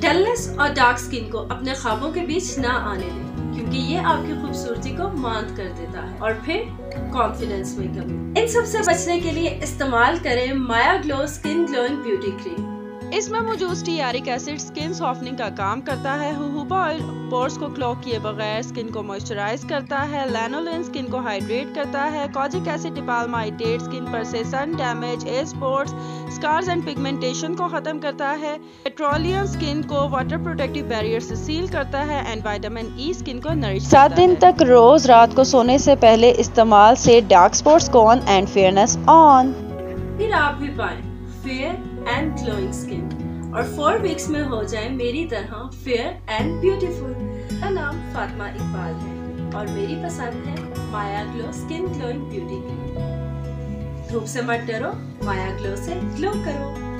Dullness और dark skin को अपने ख्वाबों के बीच ना आने दें, क्योंकि ये आपकी खूबसूरती को मांद कर देता है और फिर कॉन्फिडेंस में कमी। इन सब से बचने के लिए इस्तेमाल करें Maya glow skin glowing beauty cream. इसमें मौजूद स्टीआरिक एसिड स्किन सॉफ्टनिंग का काम करता है। हुहुबा ऑयल पोर्स को क्लॉग किए बगैर स्किन को मॉइस्चराइज करता है। लैनोलिन स्किन को हाइड्रेट करता है। कॉजिक एसिड डिपालमाइडेट स्किन पर से sun damage, age spots, scars and pigmentation को खत्म करता है। पेट्रोलियम स्किन को वाटर प्रोटेक्टिव बैरियर से सील करता है एंड विटामिन ई स्किन को नरिश करता है। 7 दिन तक रोज रात को सोने से पहले इस्तेमाल से dark spots gone and fairness on. फिर आप भी पाएं फेयर एंड ग्लोइंग स्किन और 4 वीक्स में हो जाए मेरी तरह फेयर एंड ब्यूटीफुल। मेरा नाम फातिमा इकबाल है और मेरी पसंद है Maya glow skin glowing beauty cream. धूप से मत डरो, माया ग्लो से ग्लो करो।